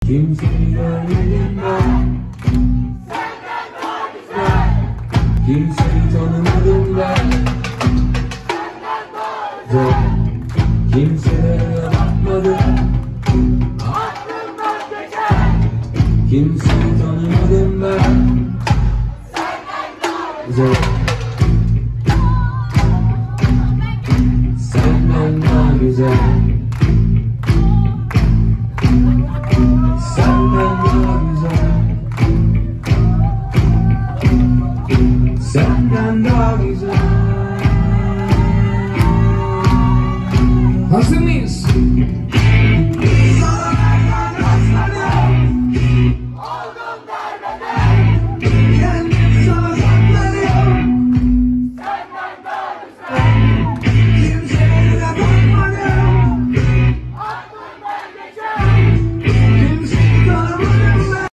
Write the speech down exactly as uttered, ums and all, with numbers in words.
Kimseyi görmedim ben. Senden daha güzel. Kimseyi tanımadım ben. Senden daha güzel. Kimselere bakmadım. Aklımdan geçer. Kimseyi tanımadım ben. Senden daha Güzel.